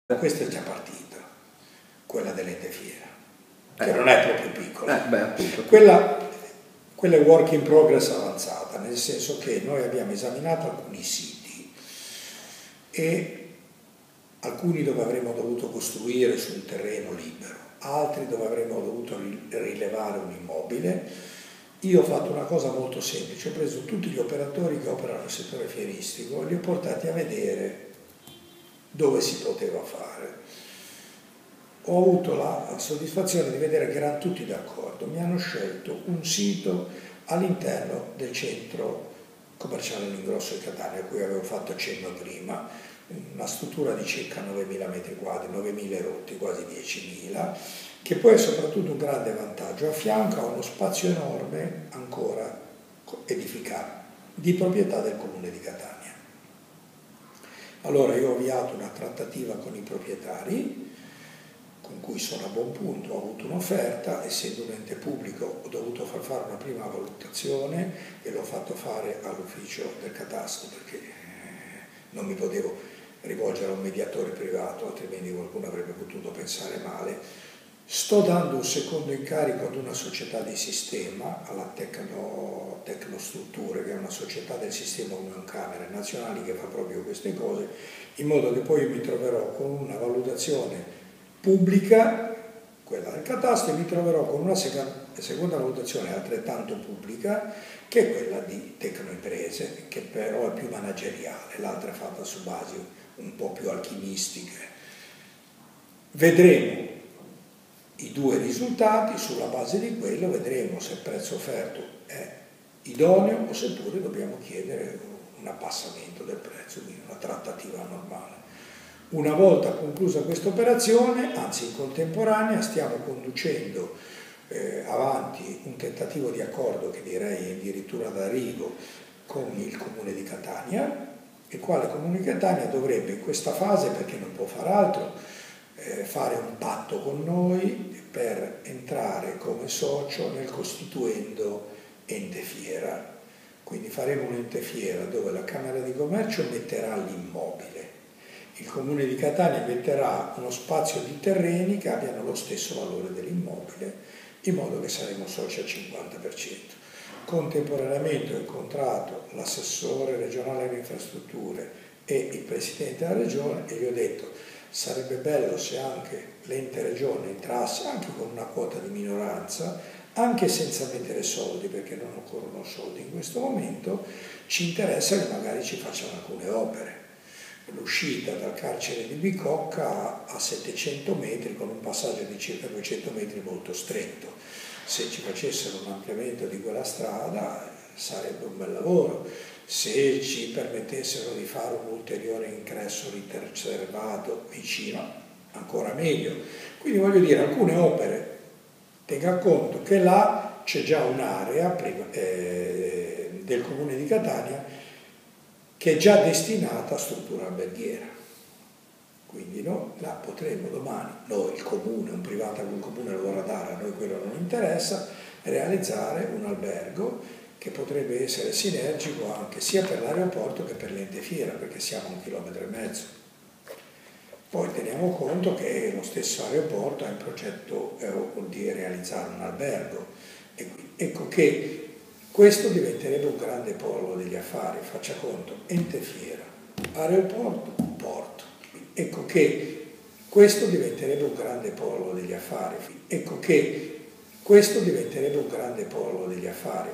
Questa è già partita, quella dell'ente fiera, che non è proprio piccola. Quella è work in progress avanzata, nel senso che noi abbiamo esaminato alcuni siti e alcuni dove avremmo dovuto costruire su un terreno libero, altri dove avremmo dovuto rilevare un immobile. Io ho fatto una cosa molto semplice, ho preso tutti gli operatori che operano nel settore fieristico e li ho portati a vedere dove si poteva fare. Ho avuto la soddisfazione di vedere che erano tutti d'accordo, mi hanno scelto un sito all'interno del centro commerciale L'inGrosso di Catania, a cui avevo fatto cenno prima, una struttura di circa 9.000 metri quadri, 9.000 rotti, quasi 10.000, che poi è soprattutto un grande vantaggio, a fianco a uno spazio enorme ancora edificato, di proprietà del Comune di Catania. Allora io ho avviato una trattativa con i proprietari, con cui sono a buon punto, ho avuto un'offerta, essendo un ente pubblico ho dovuto fare una prima valutazione e l'ho fatto fare all'ufficio del catasto perché non mi potevo rivolgere a un mediatore privato, altrimenti qualcuno avrebbe potuto pensare male. Sto dando un secondo incarico ad una società di sistema, alla Tecnostrutture, che è una società del sistema Union Camere nazionali che fa proprio queste cose, in modo che poi io mi troverò con una valutazione pubblica, quella del catasto, e mi troverò con una seconda valutazione altrettanto pubblica, che è quella di Tecnoimprese, che però è più manageriale, l'altra è fatta su basi un po' più alchimistiche. Vedremo i due risultati, sulla base di quello vedremo se il prezzo offerto è idoneo o seppure dobbiamo chiedere un abbassamento del prezzo, quindi una trattativa normale. Una volta conclusa questa operazione, anzi in contemporanea, stiamo conducendo avanti un tentativo di accordo che direi è addirittura d'arrivo con il Comune di Catania, il quale Comune di Catania dovrebbe in questa fase, perché non può far altro, fare un patto con noi per entrare come socio nel costituendo ente fiera. Quindi faremo un ente fiera dove la Camera di Commercio metterà l'immobile, il Comune di Catania metterà uno spazio di terreni che abbiano lo stesso valore dell'immobile, in modo che saremo soci al 50%. Contemporaneamente ho incontrato l'assessore regionale alle infrastrutture e il presidente della regione e gli ho detto sarebbe bello se anche l'ente regione entrasse anche con una quota di minoranza, anche senza mettere soldi, perché non occorrono soldi in questo momento, ci interessa che magari ci facciano alcune opere. L'uscita dal carcere di Bicocca a 700 metri con un passaggio di circa 200 metri molto stretto. Se ci facessero un ampliamento di quella strada sarebbe un bel lavoro. Se ci permettessero di fare un ulteriore ingresso riservato vicino, ancora meglio. Quindi voglio dire, alcune opere, tenga conto che là c'è già un'area del Comune di Catania che è già destinata a struttura alberghiera. Quindi noi la potremo domani, noi il Comune, un privato che il Comune lo vorrà dare, a noi quello non interessa, realizzare un albergo che potrebbe essere sinergico anche sia per l'aeroporto che per l'ente fiera, perché siamo a 1,5 chilometri. Poi teniamo conto che lo stesso aeroporto ha in progetto di realizzare un albergo. Ecco che questo diventerebbe un grande polo degli affari, faccia conto, ente fiera, aeroporto, porto. Ecco che questo diventerebbe un grande polo degli affari. Ecco che questo diventerebbe un grande polo degli affari.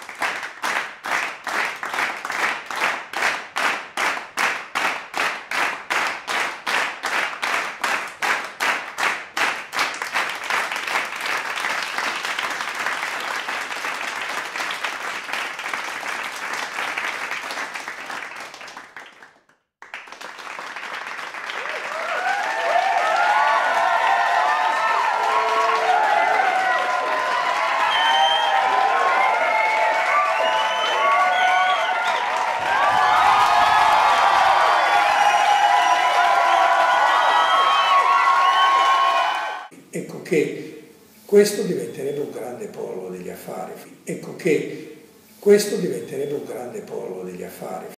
Ecco che questo diventerebbe un grande polo degli affari. Ecco che questo diventerebbe un grande polo degli affari.